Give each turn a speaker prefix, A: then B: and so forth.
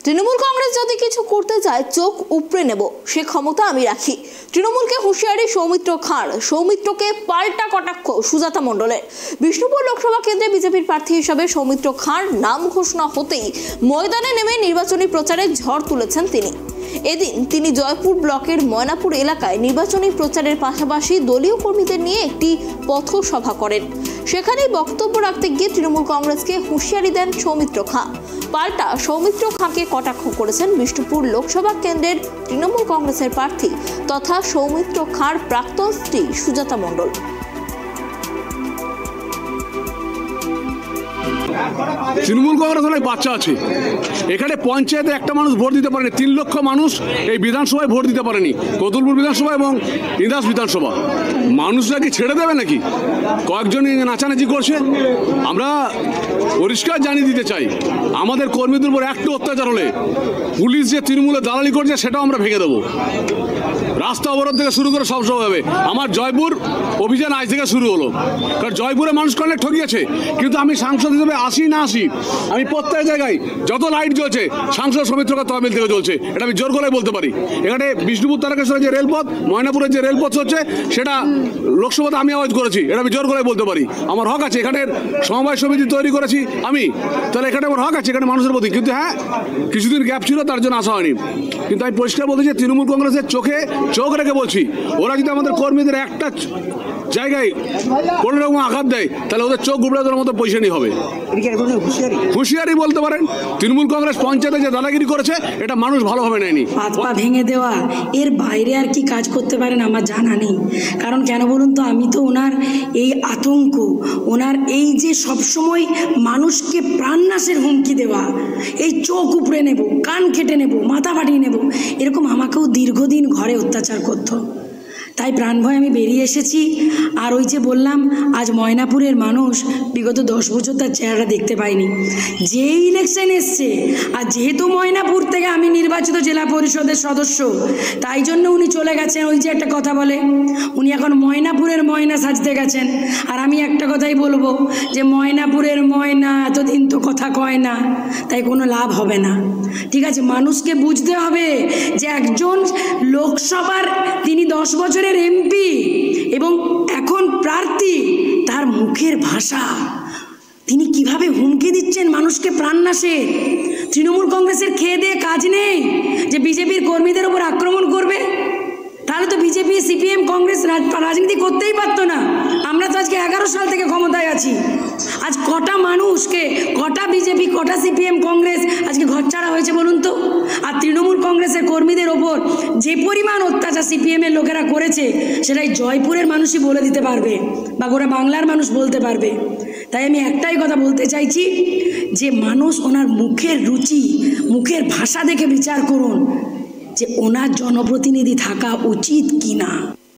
A: তৃণমূল কংগ্রেস যদি কিছু করতে চায় চোখ উপড়ে নেব, সে ক্ষমতা আমি রাখি। তৃণমূলকে হুঁশিয়ারি সৌমিত্র খাঁর, সৌমিত্রকে পাল্টা কটাক্ষ সুজাতা মণ্ডলের। বিষ্ণুপুর লোকসভা কেন্দ্রে বিজেপির প্রার্থী হিসাবে সৌমিত্র খাঁর নাম ঘোষণা হতেই ময়দানে নেমে নির্বাচনী প্রচারে ঝড় তুলেছেন তিনি। এদিন তিনি জয়পুর ব্লকের ময়নাপুর এলাকায় নির্বাচনী প্রচারের পাশাপাশি দলীয় কর্মীদের নিয়ে একটি পথসভা করেন। সেখানেই বক্তব্য রাখতে গিয়ে তৃণমূল কংগ্রেসকে হুঁশিয়ারি দেন সৌমিত্র খাঁ। পাল্টা সৌমিত্র খাঁকে কটাক্ষ করেছেন বিষ্ণুপুর লোকসভা কেন্দ্রের তৃণমূল কংগ্রেসের প্রার্থী তথা সৌমিত্র খাঁর প্রাক্তন স্ত্রী সুজাতা মণ্ডল।
B: তৃণমূল কংগ্রেস অনেক বাচ্চা আছে, এখানে পঞ্চায়েতে একটা মানুষ ভোট দিতে পারেনি, 3 লক্ষ মানুষ এই বিধানসভায় ভোট দিতে পারেনি, কতুলপুর বিধানসভা এবং ইন্দাস বিধানসভা। মানুষরা কি ছেড়ে দেবে নাকি? কয়েকজনই নাচানাচি করছে। আমরা পরিষ্কার জানিয়ে দিতে চাই, আমাদের কর্মীদের উপর একটু অত্যাচার হলে পুলিশ যে তৃণমূলে দালালি করছে সেটাও আমরা ভেঙে দেবো। রাস্তা অবরোধ থেকে শুরু করে সব হবে। আমার জয়পুর অভিযান আজ থেকে শুরু হলো, কারণ জয়পুরে মানুষকে অনেক ঠকিয়েছে। কিন্তু আমি সাংসদ হিসেবে আসি না আসি, আমি প্রত্যেক জায়গায় যত লাইট জ্বলছে সাংসদ সৌমিত্রকে তহবিল থেকে চলছে, এটা আমি জোর গলায় বলতে পারি। এখানে বিষ্ণুপুর তারকেশ্বরের যে রেলপথ, ময়নাপুরের যে রেলপথ হচ্ছে, সেটা লোকসভাতে আমি আওয়াজ করেছি, এটা আমি জোর গলায় বলতে পারি। আমার হক আছে, এখানের সমবায় সমিতি তৈরি করেছি আমি, তাহলে এখানে আমার হক আছে এখানে মানুষের প্রতি। কিন্তু হ্যাঁ, কিছুদিন গ্যাপ ছিল, তার জন্য আসা হয়নি। কিন্তু আমি পরিষ্কার বলতে চাই, তৃণমূল কংগ্রেসের চোখে চোখ রেখে বলছি, ওরা যদি আমাদের কর্মীদের একটা জায়গায় কোনো রকম আঘাত দেয়, তাহলে ওদের চোখ গুবড়ে দেওয়ার মতো পয়সানি হবে। হুঁশিয়ারি বলতে পারেন। তৃণমূল কংগ্রেস পঞ্চায়েতে যে দাদাগিরি করেছে, এটা মানুষ ভালোভাবে নেয়নি।
C: হাত পা ভেঙে দেওয়া, এর বাইরে আর কি কাজ করতে পারেন আমার জানা নেই। কারণ কেন বলুন তো, আমি তো ওনার এই আতঙ্ক, ওনার এই যে সবসময় মানুষকে প্রাণনাশের হুমকি দেওয়া, এই চোখ উপড়ে নেব, কান কেটে নেব, মাথা ফাটিয়ে নেব, এরকম আমাকেও দীর্ঘদিন ঘরে অত্যাচার করতো। তাই প্রাণ ভয় আমি বেরিয়ে এসেছি। আর ওই যে বললাম, আজ ময়নাপুরের মানুষ বিগত 10 বছর তার চেহারা দেখতে পায়নি। যেই ইলেকশন এসছে, আর যেহেতু ময়নাপুর থেকে আমি নির্বাচিত জেলা পরিষদের সদস্য, তাই জন্য উনি চলে গেছেন। ওই যে একটা কথা বলে, উনি এখন ময়নাপুরের ময়না সাজতে গেছেন। আর আমি একটা কথাই বলবো, যে ময়নাপুরের ময়না এতদিন তো কথা কয় না, তাই কোনো লাভ হবে না। ঠিক আছে, মানুষকে বুঝতে হবে যে একজন লোকসভার তিনি 10 বছরের এমপি এবং এখন প্রার্থী, তার মুখের ভাষা, তিনি কিভাবে হুমকি দিচ্ছেন মানুষকে প্রাণনাশে। তৃণমূল কংগ্রেসের খেয়ে দিয়ে কাজ নেই যে বিজেপির কর্মীদের উপর আক্রমণ করবে। তাহলে তো বিজেপি, সিপিএম, কংগ্রেস রাজনীতি করতেই পারতো না। আমরা তো আজকে 11 সাল থেকে ক্ষমতায় আছি। আজ কটা মানুষকে, কটা বিজেপি, কটা সিপিএম, কংগ্রেস আজকে ঘরছাড়া হয়েছে বলুন তো? আর তৃণমূল কংগ্রেসের কর্মীদের ওপর যে পরিমাণ অত্যাচার সিপিএমের লোকেরা করেছে, সেটাই জয়পুরের মানুষই বলে দিতে পারবে, বা গোটা বাংলার মানুষ বলতে পারবে। তাই আমি একটাই কথা বলতে চাইছি, যে মানুষ ওনার মুখের রুচি, মুখের ভাষা দেখে বিচার করুন যে ওনার জনপ্রতিনিধি থাকা উচিত কি না।